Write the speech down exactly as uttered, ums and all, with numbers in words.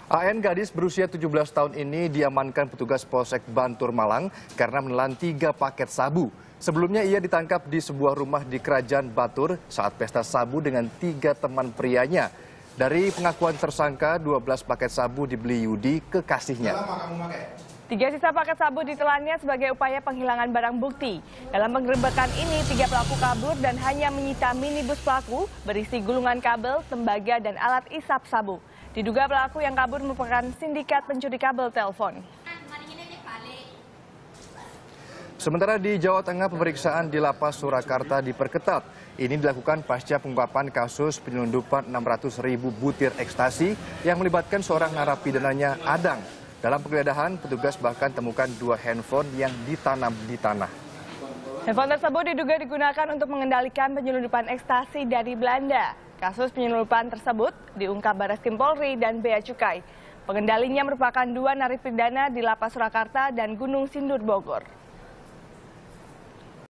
A N gadis berusia tujuh belas tahun ini diamankan petugas Polsek Bantur Malang karena menelan tiga paket sabu. Sebelumnya ia ditangkap di sebuah rumah di Kerajaan Batur saat pesta sabu dengan tiga teman prianya. Dari pengakuan tersangka, dua belas paket sabu dibeli Yudi kekasihnya. Tiga sisa paket sabu ditelannya sebagai upaya penghilangan barang bukti. Dalam penggerebekan ini, tiga pelaku kabur dan hanya menyita minibus pelaku berisi gulungan kabel, tembaga, dan alat isap sabu. Diduga pelaku yang kabur merupakan sindikat pencuri kabel telepon. Sementara di Jawa Tengah, pemeriksaan di Lapas Surakarta diperketat. Ini dilakukan pasca pengungkapan kasus penyelundupan enam ratus ribu butir ekstasi yang melibatkan seorang narapidananya Adang. Dalam penggeledahan, petugas bahkan temukan dua handphone yang ditanam di tanah. Handphone tersebut diduga digunakan untuk mengendalikan penyelundupan ekstasi dari Belanda. Kasus penyelundupan tersebut diungkap Barreskrim Polri dan Bea Cukai. Pengendalinya merupakan dua narapidana di Lapas Surakarta dan Gunung Sindur, Bogor.